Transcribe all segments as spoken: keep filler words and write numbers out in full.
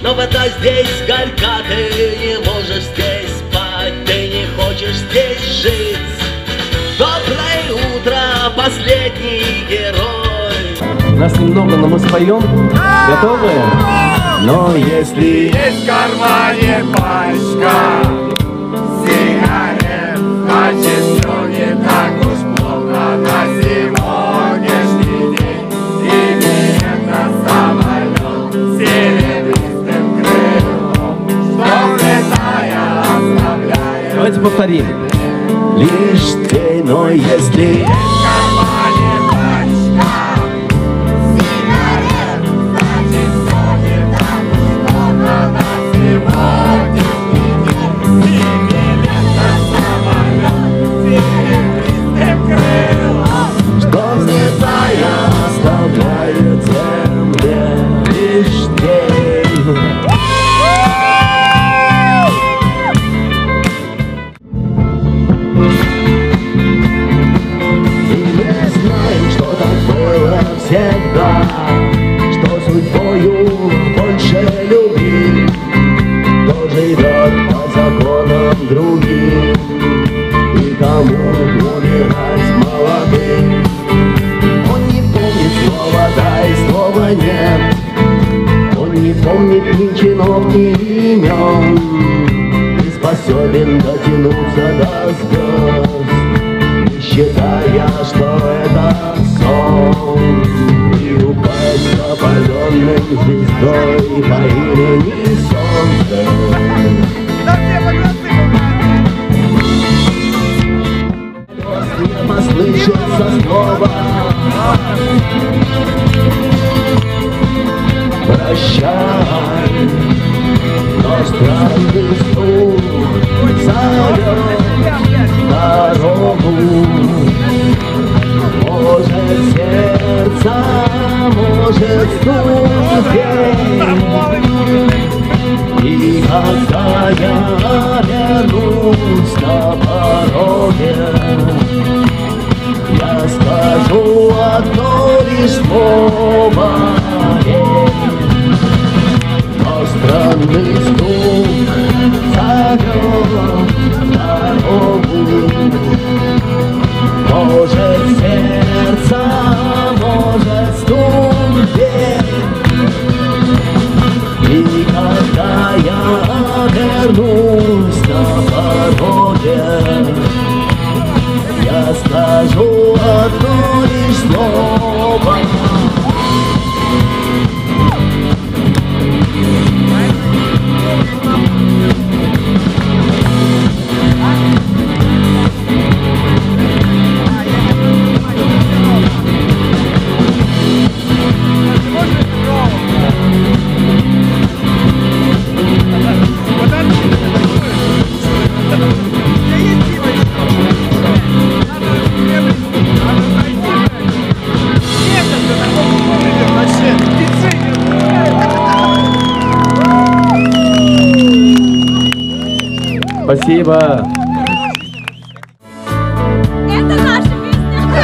но вода здесь горька. Ты не можешь здесь спать, ты не хочешь здесь жить. Доброе утро, последний герой. Нас немного, но мы споем. Готовы? Но если есть в кармане пачка сигарет, значит все не так уж плохо на сегодняшний день. И билет на самолет серебристым крылом, что летая оставляет. давайте повторим. Лишь ты, но если всегда, что судьбою больше любви, кто живет по законам другим, и кому умирать молодым. Он не помнит слова «да» и слова «нет», он не помнит ни чинов, ни имен, и способен дотянуться до звезд, не считая, что это сон. И упасть опаленной звездой по имени Солнце. После послышится снова прощай, но странный стук зовет дорогу. Может сердце, может ступень. И когда я вернусь на пороге, я скажу одно лишь слово. Но странный стук зовет дорогу. Может сердце, может ступень. И когда я вернусь на пороге, я скажу одно лишь слово. Спасибо. Это наша песня.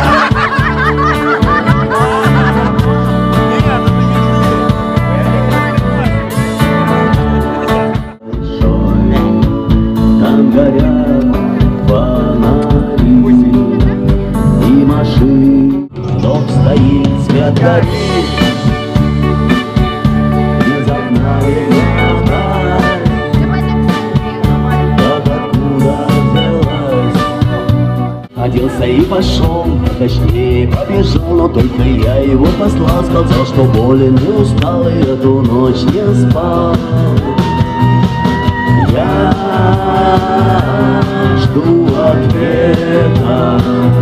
Там горят фонари и машин, дом стоит, свет горит. Не загнали оделся и пошел, точнее побежал, но только я его послал. Сказал, что болен и устал, и эту ночь не спал. Я жду ответа,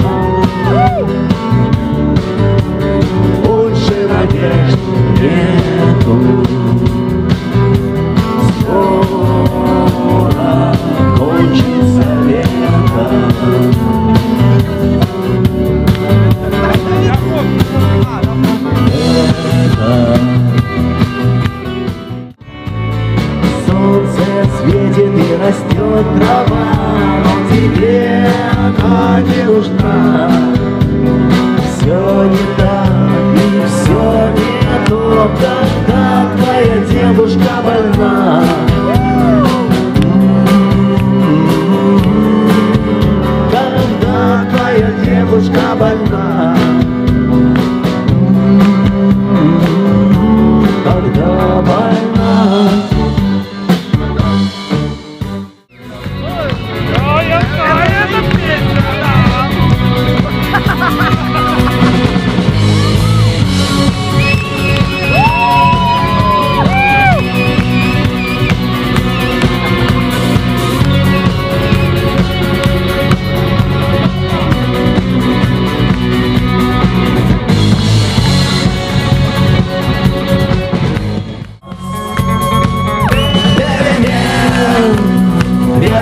больше надежд нету. Скоро кончится лето. Солнце светит и растет трава, но тебе она не нужна. Все не так и все не то, когда твоя девушка больна.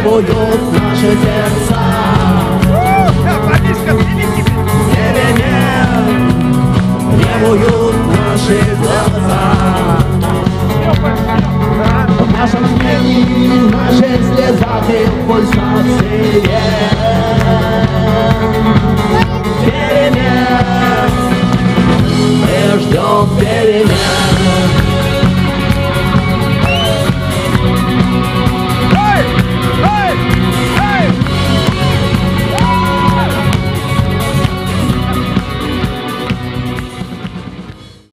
требуют наши сердца. Требуют наши глаза. В нашем смехе, в наших слезах и пульсации.